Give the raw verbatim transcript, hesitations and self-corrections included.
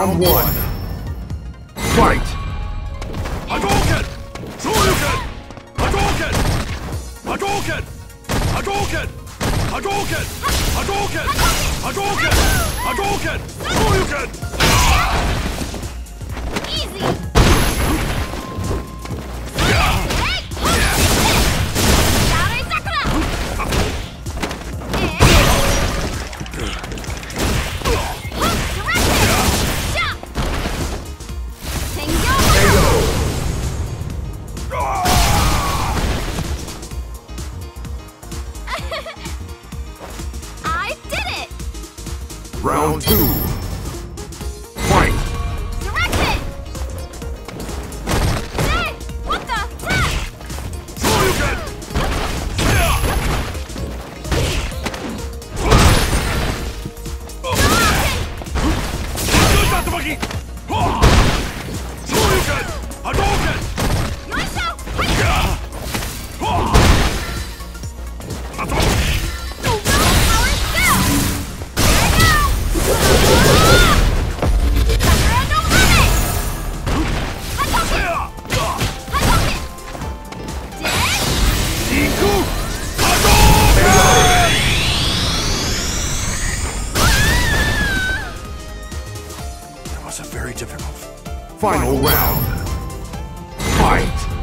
Round one. Fight! Hadouken! Shoryuken! Hadouken! Hadouken! Hadouken! Hadouken! Hadouken! Hadouken! Hadouken! Shoryuken! Easy! Round two. Fight! Direct hit! Hey! What the? Tap! Shoryuken! Tatsumaki! Shoryuken! Hadouken! Yoisho! That was a very difficult. Final round. Fight!